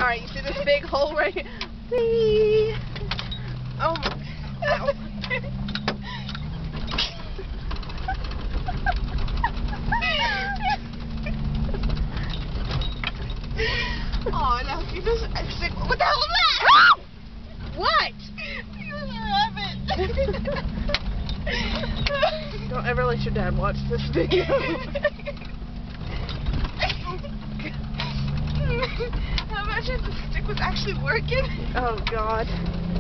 Alright, you see this big hole right here? Whee! Oh my. Ow. Oh no, you just stick. What the hell was that? What? He was a rabbit. Don't ever let your dad watch this video. How much if the stick was actually working? Oh god.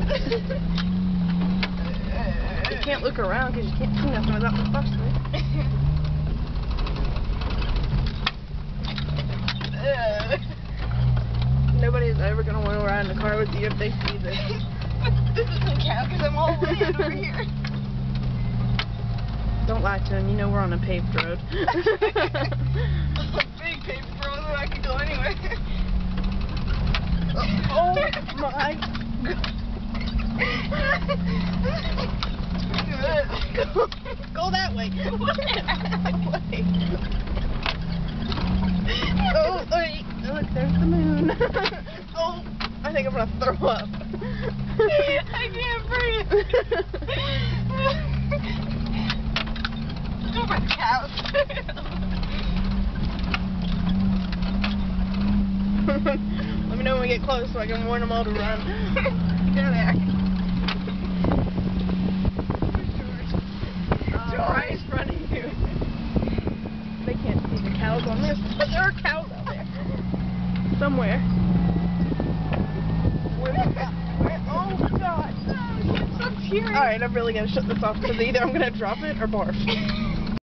You can't look around because you can't see nothing without the flashlight. Nobody's ever going to want to ride in the car with you if they see this. But this doesn't count because I'm all way over here. Don't lie to him. You know we're on a paved road. A big paved road where I could go anywhere. Oh my god. Go that way. Oh, wait. Look, there's the moon. Oh, I think I'm going to throw up. I can't breathe. Go by the cows. Let me know when we get close so I can warn them all to run. Get there. George running too. They can't see the cows on this, but there are cows out there. Somewhere. Oh god. I'm so teary. Alright, I'm really gonna shut this off because either I'm gonna drop it or barf.